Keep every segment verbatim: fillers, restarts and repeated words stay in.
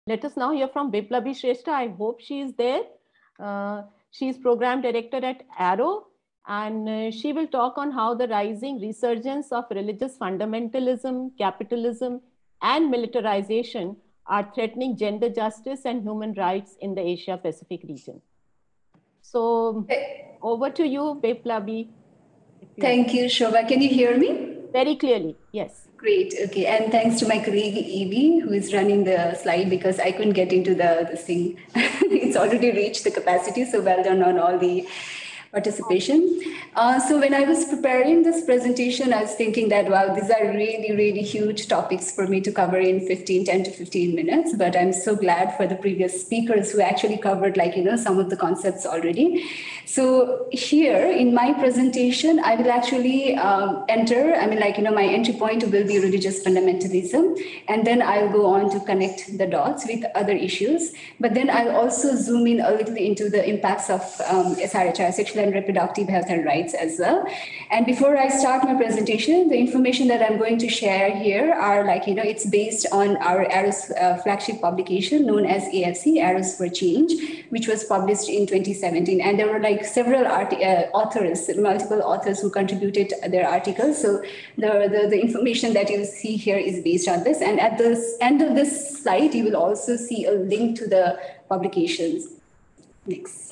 Let us now hear from Biplabi Shrestha. I hope she is there. Uh, she is program director at Arrow, and uh, she will talk on how the rising resurgence of religious fundamentalism, capitalism, and militarization are threatening gender justice and human rights in the Asia Pacific region. So over to you, Biplabi. Thank you, Shobha. Can you hear me? Very clearly, yes. Great. Okay. And thanks to my colleague Evie, who is running the slide, because I couldn't get into the this thing. It's already reached the capacity. So well done on all the participation. Uh, so when I was preparing this presentation, I was thinking that, wow, these are really, really huge topics for me to cover in fifteen, ten to fifteen minutes. But I'm so glad for the previous speakers who actually covered, like, you know, some of the concepts already. So here in my presentation, I will actually um, enter, I mean, like, you know, my entry point will be religious fundamentalism. And then I'll go on to connect the dots with other issues. But then I'll also zoom in a little into the impacts of um, S R H R, sexual and reproductive health and rights as well. And before I start my presentation, the information that I'm going to share here are, like, you know, it's based on our Arrows uh, flagship publication known as A F C, Arrows for Change, which was published in twenty seventeen. And there were like several art uh, authors, multiple authors who contributed their articles. So the, the, the information that you see here is based on this. And at the end of this slide, you will also see a link to the publications. Next.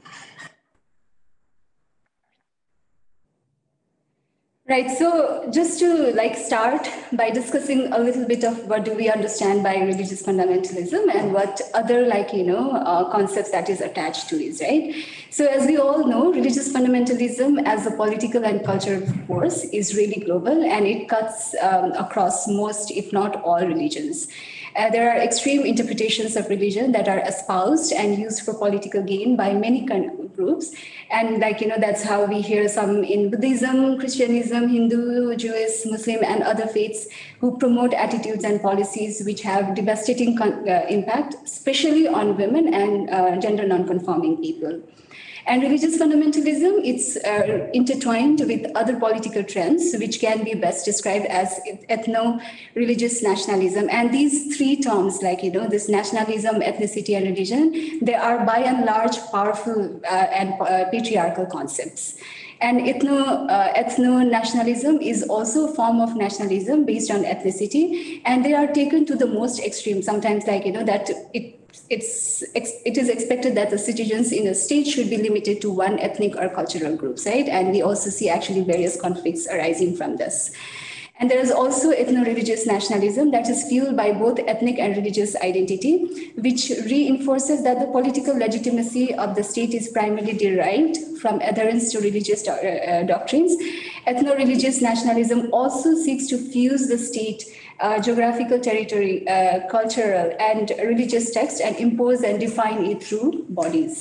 Right, so just to like start by discussing a little bit of what do we understand by religious fundamentalism and what other, like, you know, uh, concepts that is attached to it, right? So as we all know, religious fundamentalism as a political and cultural force is really global, and it cuts um, across most, if not all, religions. Uh, there are extreme interpretations of religion that are espoused and used for political gain by many groups. And, like, you know, that's how we hear some in Buddhism, Christianism, Hindu, Jewish, Muslim, and other faiths who promote attitudes and policies which have devastating uh, impact, especially on women and uh, gender non-conforming people. And religious fundamentalism, it's uh, intertwined with other political trends, which can be best described as ethno-religious nationalism. And these three terms, like, you know, this nationalism, ethnicity, and religion, they are by and large powerful uh, and uh, patriarchal concepts. And ethno, uh, ethno-nationalism is also a form of nationalism based on ethnicity, and they are taken to the most extreme. Sometimes, like, you know, that it It's, it is expected that the citizens in a state should be limited to one ethnic or cultural group, right? And we also see actually various conflicts arising from this. And there is also ethno-religious nationalism that is fueled by both ethnic and religious identity, which reinforces that the political legitimacy of the state is primarily derived from adherence to religious do uh, doctrines. Ethno-religious nationalism also seeks to fuse the state Uh, geographical territory, uh, cultural and religious text, and impose and define it through bodies.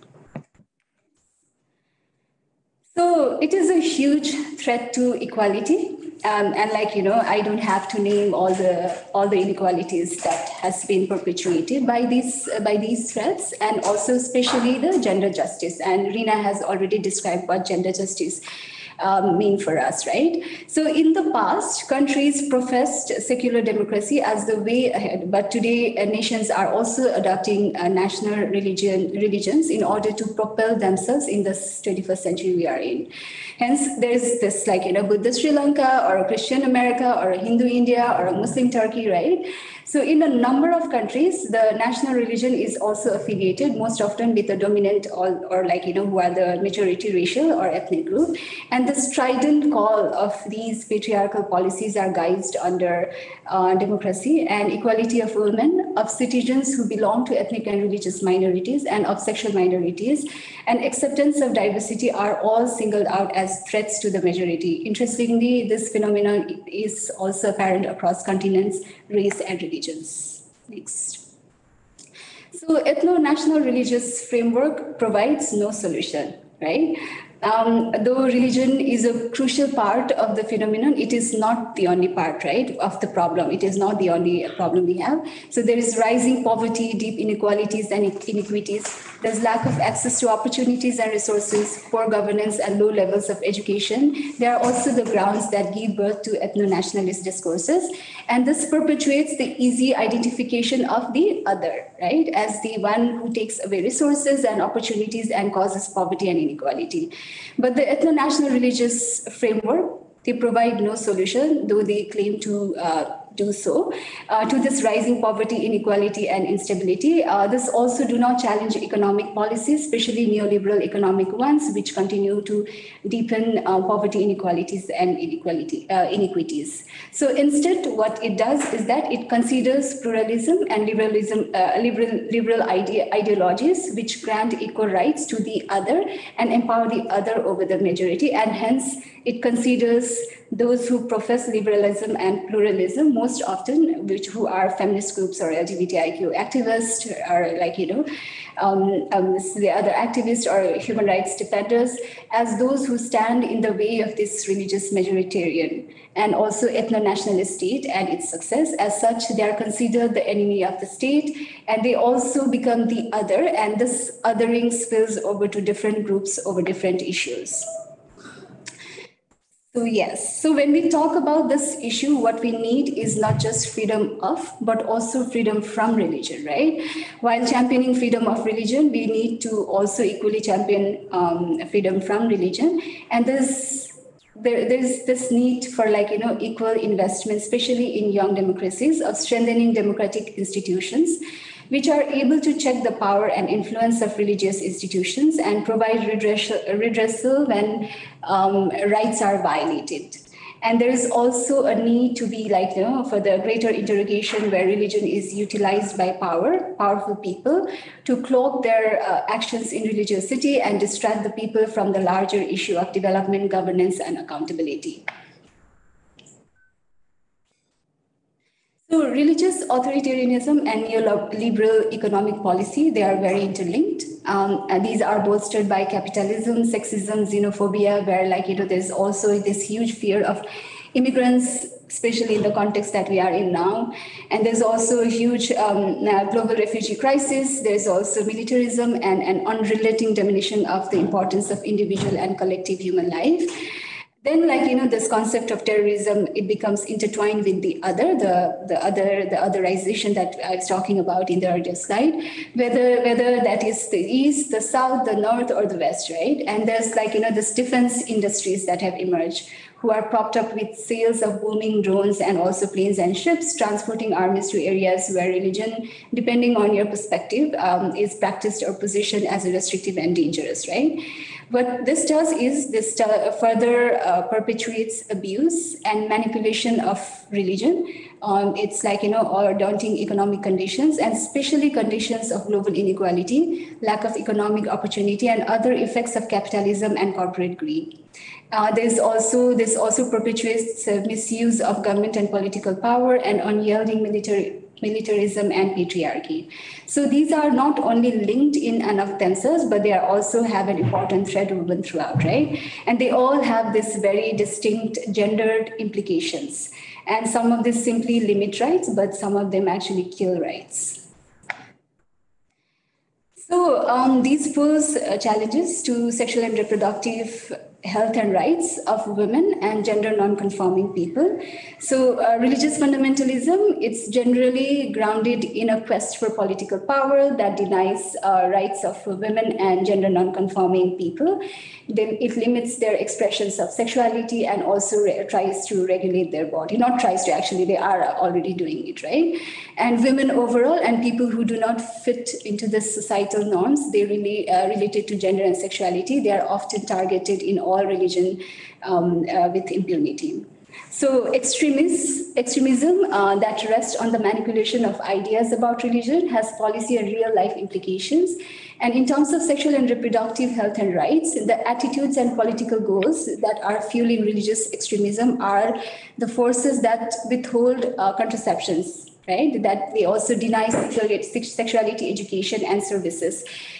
So it is a huge threat to equality. Um, and, like, you know, I don't have to name all the all the inequalities that has been perpetuated by these uh, by these threats, and also especially the gender justice. And Rina has already described what gender justice Um, mean for us, right? So in the past, countries professed secular democracy as the way ahead, but today uh, nations are also adopting uh, national religion religions in order to propel themselves in this twenty-first century we are in. Hence, there is this, like, you know, Buddhist Sri Lanka, or a Christian America, or a Hindu India, or a Muslim Turkey, right? So in a number of countries, the national religion is also affiliated most often with the dominant or, or like, you know, who are the majority racial or ethnic group. And the strident call of these patriarchal policies are guised under uh, democracy and equality of women, of citizens who belong to ethnic and religious minorities, and of sexual minorities, and acceptance of diversity are all singled out as threats to the majority. Interestingly, this phenomenon is also apparent across continents, race, and religions. Next. So ethno-national religious framework provides no solution, right? Um, though religion is a crucial part of the phenomenon, it is not the only part, right, of the problem. It is not the only problem we have. So there is rising poverty, deep inequalities and inequities. There's lack of access to opportunities and resources, poor governance and low levels of education. There are also the grounds that give birth to ethno-nationalist discourses. And this perpetuates the easy identification of the other, right, as the one who takes away resources and opportunities and causes poverty and inequality. But the ethno-national religious framework, they provide no solution, though they claim to uh, do so, uh, to this rising poverty, inequality, and instability. Uh, this also do not challenge economic policies, especially neoliberal economic ones, which continue to deepen uh, poverty, inequalities, and inequality, uh, inequities. So instead, what it does is that it considers pluralism and liberalism, uh, liberal, liberal ide- ideologies, which grant equal rights to the other and empower the other over the majority, and hence it considers those who profess liberalism and pluralism most often, which who are feminist groups or L G B T I Q activists, or like, you know, um, um, the other activists or human rights defenders, as those who stand in the way of this religious majoritarian and also ethno-nationalist state and its success. As such, they are considered the enemy of the state, and they also become the other, and this othering spills over to different groups over different issues. So yes, so when we talk about this issue, what we need is not just freedom of, but also freedom from religion, right? While championing freedom of religion, we need to also equally champion um, freedom from religion. And there's, there, there's this need for, like, you know, equal investment, especially in young democracies, of strengthening democratic institutions, which are able to check the power and influence of religious institutions and provide redressal, redressal when um, rights are violated. And there is also a need to be, like, you know, for the greater interrogation where religion is utilized by power, powerful people, to cloak their uh, actions in religiosity and distract the people from the larger issue of development, governance, and accountability. So religious authoritarianism and neoliberal economic policy, they are very interlinked. Um, and these are bolstered by capitalism, sexism, xenophobia, where, like, you know, there's also this huge fear of immigrants, especially in the context that we are in now. And there's also a huge um, global refugee crisis. There's also militarism and an unrelenting diminution of the importance of individual and collective human life. Then, like, you know, this concept of terrorism, it becomes intertwined with the other, the, the other, the otherization that I was talking about in the earlier slide, whether, whether that is the East, the South, the North, or the West, right? And there's, like, you know, this defense industries that have emerged, who are propped up with sales of booming drones and also planes and ships, transporting armies to areas where religion, depending on your perspective, um, is practiced or positioned as a restrictive and dangerous, right? What this does is this further uh, perpetuates abuse and manipulation of religion. Um, it's like, you know, or daunting economic conditions, and especially conditions of global inequality, lack of economic opportunity, and other effects of capitalism and corporate greed. Uh, there's also, this also perpetuates uh, misuse of government and political power and unyielding military militarism and patriarchy. So these are not only linked in and of themselves, but they are also have an important thread woven throughout, right? And they all have this very distinct gendered implications. And some of this simply limit rights, but some of them actually kill rights. So um, these pose uh, challenges to sexual and reproductive health and rights of women and gender non-conforming people. So uh, religious fundamentalism, it's generally grounded in a quest for political power that denies uh, rights of women and gender non-conforming people. Then it limits their expressions of sexuality and also re- tries to regulate their body. Not tries to, actually, they are already doing it, right? And women overall and people who do not fit into the societal norms, they really uh, related to gender and sexuality, they are often targeted in all religion um, uh, with impunity. So extremists, extremism uh, that rests on the manipulation of ideas about religion has policy and real life implications. And in terms of sexual and reproductive health and rights, the attitudes and political goals that are fueling religious extremism are the forces that withhold uh, contraceptions, right? That they also deny sexuality education and services.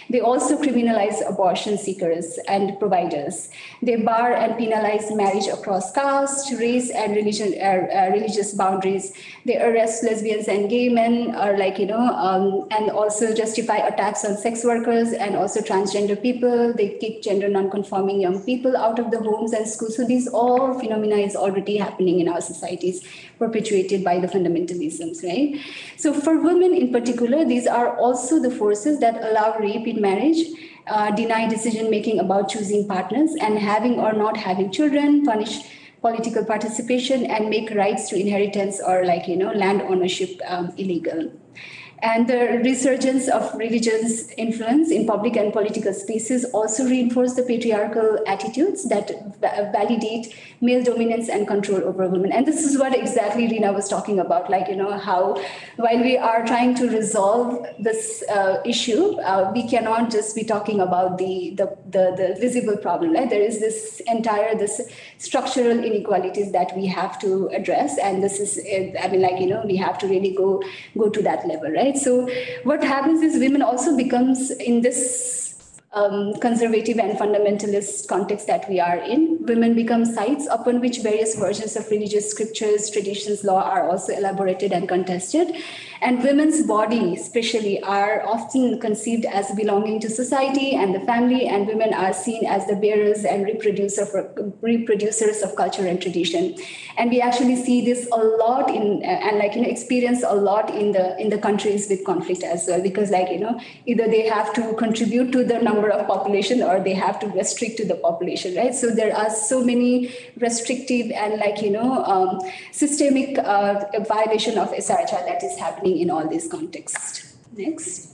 They also criminalize abortion seekers and providers. They bar and penalize marriage across caste, race, and religion, uh, uh, religious boundaries. They arrest lesbians and gay men, or like, you know, um, and also justify attacks on sex workers and also transgender people. They kick gender non-conforming young people out of the homes and schools. So these all phenomena is already happening in our societies, perpetuated by the fundamentalisms, right? So for women in particular, these are also the forces that allow rape in marriage, uh, deny decision-making about choosing partners and having or not having children, punish political participation, and make rights to inheritance or like, you know, land ownership um, illegal. And the resurgence of religion's influence in public and political spaces also reinforce the patriarchal attitudes that validate male dominance and control over women. And this is what exactly Rina was talking about, like, you know, how while we are trying to resolve this uh, issue, uh, we cannot just be talking about the, the, the, the visible problem, right? There is this entire, this structural inequalities that we have to address. And this is, I mean, like, you know, we have to really go, go to that level, right? So what happens is women also becomes in this um, conservative and fundamentalist context that we are in, women become sites upon which various versions of religious scriptures, traditions, law are also elaborated and contested. And women's bodies, especially, are often conceived as belonging to society and the family, and women are seen as the bearers and reproducer for, reproducers of culture and tradition. And we actually see this a lot in, and like, you know, experience a lot in the in the countries with conflict as well, because like, you know, either they have to contribute to the number of population or they have to restrict to the population, right? So there are so many restrictive and like, you know, um, systemic uh, violation of S R H R that is happening in all these contexts. Next.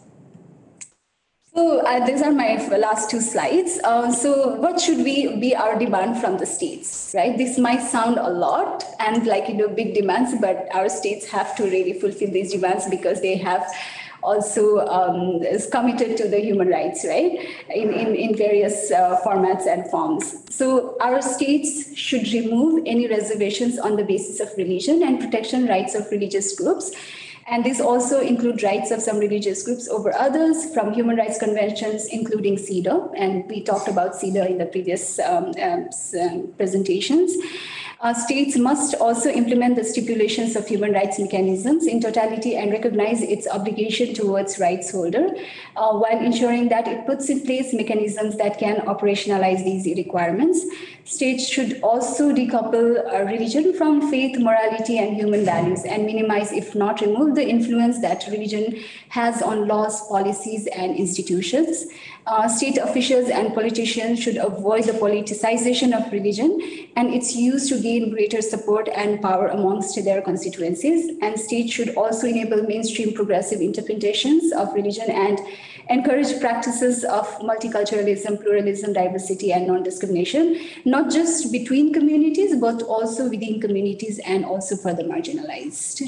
So uh, these are my last two slides. Uh, so what should we be our demand from the states, right? This might sound a lot and like, you know, big demands, but our states have to really fulfill these demands because they have also um, is committed to the human rights, right, in, in, in various uh, formats and forms. So our states should remove any reservations on the basis of religion and protection rights of religious groups. And these also include rights of some religious groups over others from human rights conventions, including CEDAW. And we talked about CEDAW in the previous um, um, presentations. Uh, states must also implement the stipulations of human rights mechanisms in totality and recognize its obligation towards rights holder, uh, while ensuring that it puts in place mechanisms that can operationalize these requirements. States should also decouple uh, religion from faith, morality, and human values and minimize, if not remove, the influence that religion has on laws, policies, and institutions. Uh, state officials and politicians should avoid the politicization of religion and its use to gain greater support and power amongst their constituencies. And states should also enable mainstream progressive interpretations of religion and encourage practices of multiculturalism, pluralism, diversity, and non-discrimination, not just between communities, but also within communities and also for the marginalized.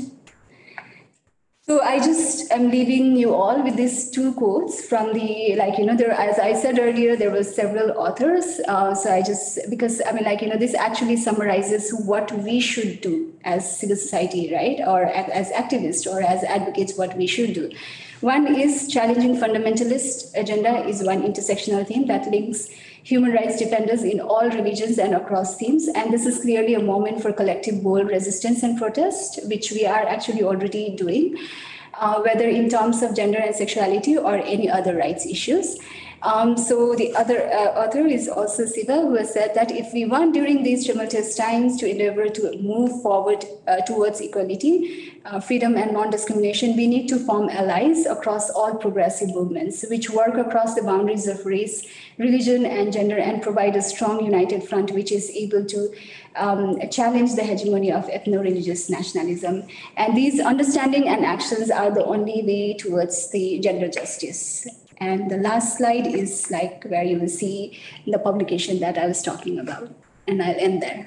So I just am leaving you all with these two quotes from the, like, you know, there, as I said earlier, there were several authors. Uh, so I just, because I mean, like, you know, this actually summarizes what we should do as civil society, right? Or as activists or as advocates, what we should do. One is challenging fundamentalist agenda is one intersectional theme that links human rights defenders in all religions and across themes. And this is clearly a moment for collective bold resistance and protest, which we are actually already doing, uh, whether in terms of gender and sexuality or any other rights issues. Um, so the other uh, author is also Siva, who has said that if we want during these tumultuous times to endeavor to move forward uh, towards equality, uh, freedom and non-discrimination, we need to form allies across all progressive movements, which work across the boundaries of race, religion, and gender, and provide a strong united front which is able to um, challenge the hegemony of ethno-religious nationalism. And these understanding and actions are the only way towards the gender justice. And the last slide is like where you will see the publication that I was talking about. And I'll end there.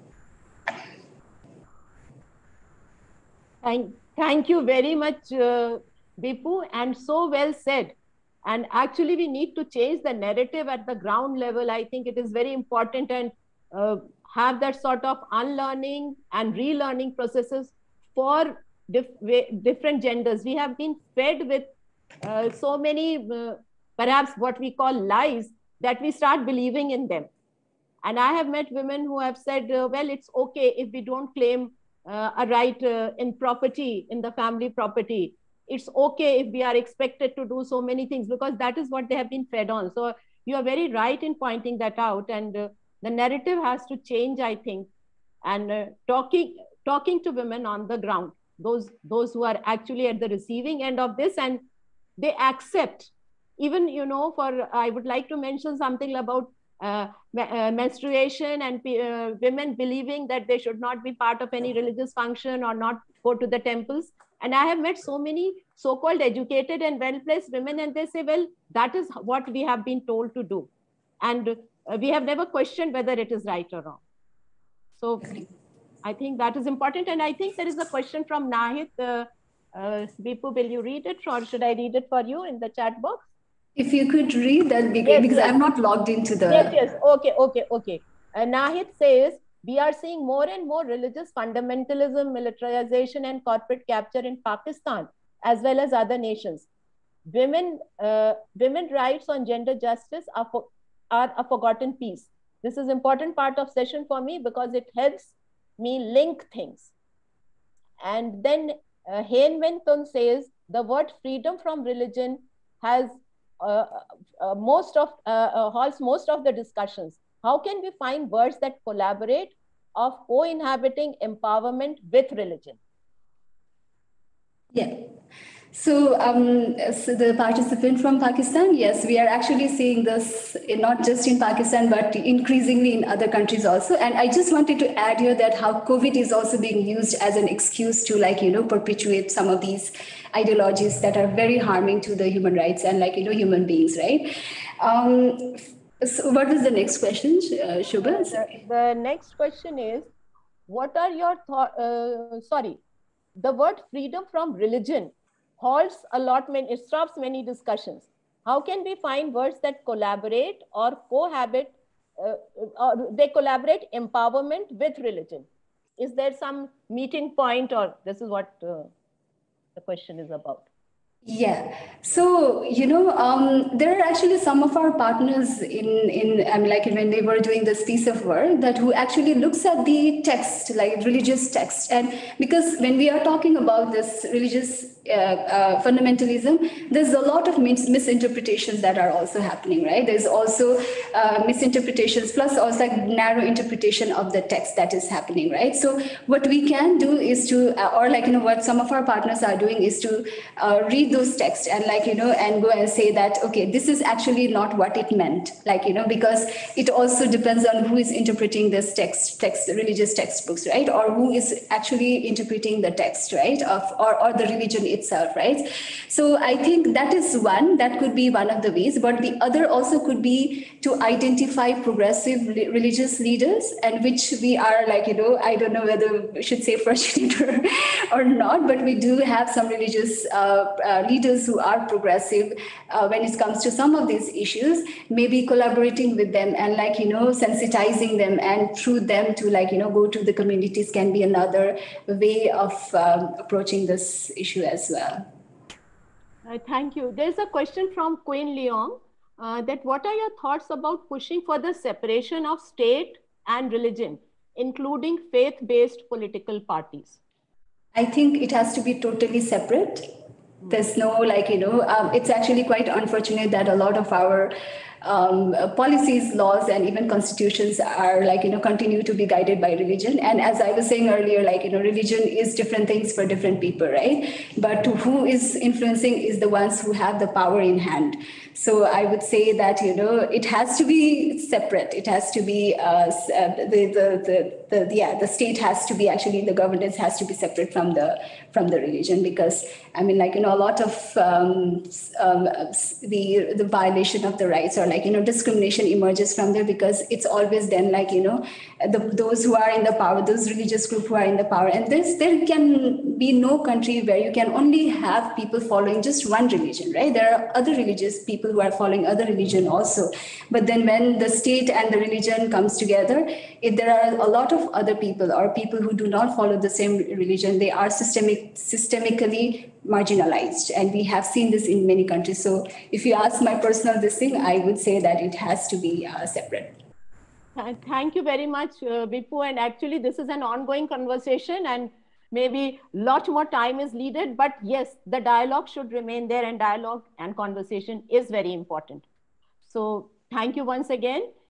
Thank, thank you very much, uh, Bipu, and so well said. And actually, we need to change the narrative at the ground level. I think it is very important and uh, have that sort of unlearning and relearning processes for dif different genders. We have been fed with Uh, so many uh, perhaps what we call lies, that we start believing in them. And I have met women who have said, uh, well, it's okay if we don't claim uh, a right uh, in property, in the family property. It's okay if we are expected to do so many things, because that is what they have been fed on. So you are very right in pointing that out. And uh, the narrative has to change, I think. And uh, talking talking to women on the ground, those, those who are actually at the receiving end of this, and they accept. Even, you know, for, I would like to mention something about uh, uh, menstruation and uh, women believing that they should not be part of any religious function or not go to the temples. And I have met so many so-called educated and well-placed women, and they say, well, that is what we have been told to do. And uh, we have never questioned whether it is right or wrong. So I think that is important. And I think there is a question from Nahid. Uh, uh, Bipu, will you read it, or should I read it for you in the chat box? If you could read, that'd be great, yes, because yes. I'm not logged into the... Yes, yes. Okay, okay, okay. Uh, Nahid says, we are seeing more and more religious fundamentalism, militarization, and corporate capture in Pakistan, as well as other nations. Women, uh, women rights on gender justice are, for, are a forgotten piece. This is an important part of session for me because it helps me link things. And then uh, Hein Wen Tun says, the word freedom from religion has uh, uh, most of, uh, uh, halts most of the discussions. How can we find words that collaborate of co-inhabiting empowerment with religion? Yeah. So, um, so the participant from Pakistan, yes, we are actually seeing this in, not just in Pakistan, but increasingly in other countries also. And I just wanted to add here that how COVID is also being used as an excuse to, like, you know, perpetuate some of these ideologies that are very harming to the human rights and, like, you know, human beings, right? Um, so what is the next question, uh, Shubha? The, the next question is, what are your thoughts? Uh, sorry, the word freedom from religion halts a lot, many, it stops many discussions. How can we find words that collaborate or cohabit, uh, or they collaborate empowerment with religion? Is there some meeting point, or this is what uh, the question is about? Yeah. So, you know, um, there are actually some of our partners in, in I mean, like when they were doing this piece of work that who actually looks at the text, like religious text. And because when we are talking about this religious uh, uh, fundamentalism, there's a lot of mis misinterpretations that are also happening, right? There's also uh, misinterpretations plus also like narrow interpretation of the text that is happening, right? So what we can do is to, uh, or like, you know, what some of our partners are doing is to uh, read those texts and like, you know, and go and say that, okay, this is actually not what it meant, like, you know, because it also depends on who is interpreting this text, text, religious textbooks, right? Or who is actually interpreting the text, right? Of, or, or the religion itself, right? So I think that is one, that could be one of the ways, but the other also could be to identify progressive religious leaders, and which we are like, you know, I don't know whether we should say fortunate or, or not, but we do have some religious uh, uh, leaders who are progressive uh, when it comes to some of these issues, maybe collaborating with them and like, you know, sensitizing them, and through them to like, you know, go to the communities can be another way of um, approaching this issue as well. Uh, thank you. There's a question from Queen Leong uh, that what are your thoughts about pushing for the separation of state and religion, including faith-based political parties? I think it has to be totally separate. There's no like, you know, um, it's actually quite unfortunate that a lot of our um, policies, laws, and even constitutions are like, you know, continue to be guided by religion. And as I was saying earlier, like, you know, religion is different things for different people, right? But who is influencing is the ones who have the power in hand. So I would say that, you know, it has to be separate. It has to be uh, the, the, the, the, yeah, the state has to be actually, the governance has to be separate from the, from the religion, because I mean, like, you know, a lot of um, um, the, the violation of the rights or like, you know, discrimination emerges from there, because it's always then like, you know, the, those who are in the power, those religious groups who are in the power. And there's, there can be no country where you can only have people following just one religion, right? There are other religious people who are following other religion also. But then when the state and the religion comes together, it, there are a lot of of other people or people who do not follow the same religion, they are systemic, systemically marginalized. And we have seen this in many countries. So if you ask my personal this thing, I would say that it has to be uh, separate. Thank you very much, uh, Bipu. And actually, this is an ongoing conversation, and maybe a lot more time is needed. But yes, the dialogue should remain there, and dialogue and conversation is very important. So thank you once again.